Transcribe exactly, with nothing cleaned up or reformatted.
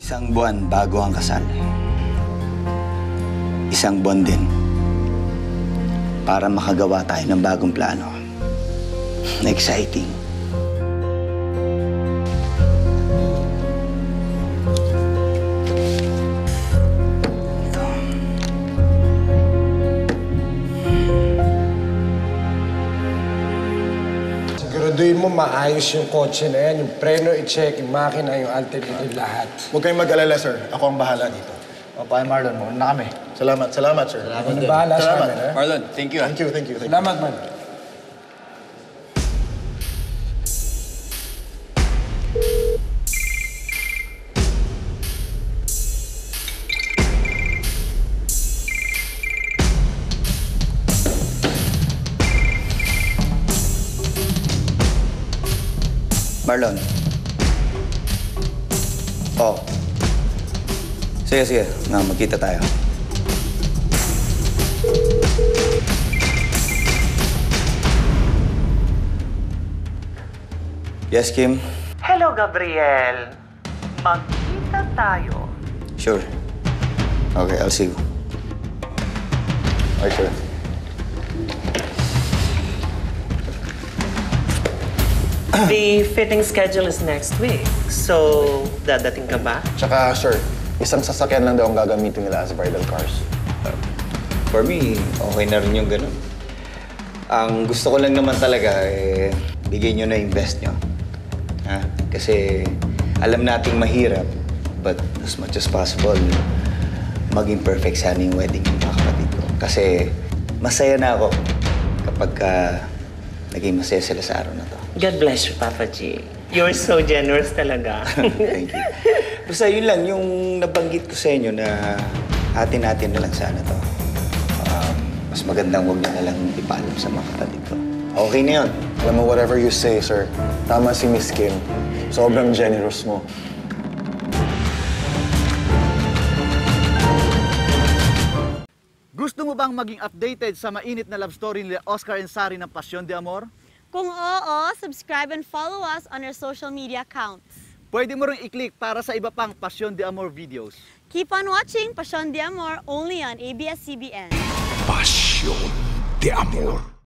Isang buwan bago ang kasal. Isang buwan din para makagawa tayo ng bagong plano. Exciting. Ito. Siguraduhin mo maayos yung kotse na yan, yung preno i-check, yung makina, yung alternative lahat. Huwag kayong mag-alala, sir. Ako ang bahala dito. O, pa Marlon, muna na kami. Salamat, salamat, sir. Ako na bahala sa Salamat. amin, ha? Marlon, thank you. Thank you, thank you. Thank you. Salamat, man. Marlon. Oh. Sige, sige. Nga, magkita tayo. Yes, Kim? Hello, Gabriel. Magkita tayo. Sure. Okay, I'll see you. Okay, sir. The fitting schedule is next week. So, dadating ka ba? Tsaka, sir, isang sasakyan lang daw ang gagamitin nila as bridal cars. For me, okay na rin yung ganun. Ang gusto ko lang naman talaga, eh, bigay nyo na yung best nyo. Ha? Kasi alam nating mahirap, but as much as possible, maging perfect sana yung wedding ng mga kapatid ko. Kasi masaya na ako kapag uh, naging masaya sila sa araw na to. God bless you, Papa G. You're so generous talaga. Thank you. Basta yun lang, yung nabanggit ko sa inyo na atin-atin na lang sana to. Um, mas magandang huwag na lang ipaalam sa mga kapatid ko. Okay na yun. Alam mo, whatever you say, sir, tama si Miss Kim. Sobrang generous mo. Gusto mo bang maging updated sa mainit na love story nila Oscar and Sari ng Pasyon de Amor? Kung oo, subscribe and follow us on our social media accounts. Pwede mo rin i-click para sa iba pang Pasyon de Amor videos. Keep on watching Passion de Amor only on A B S C B N. Pasión de amor.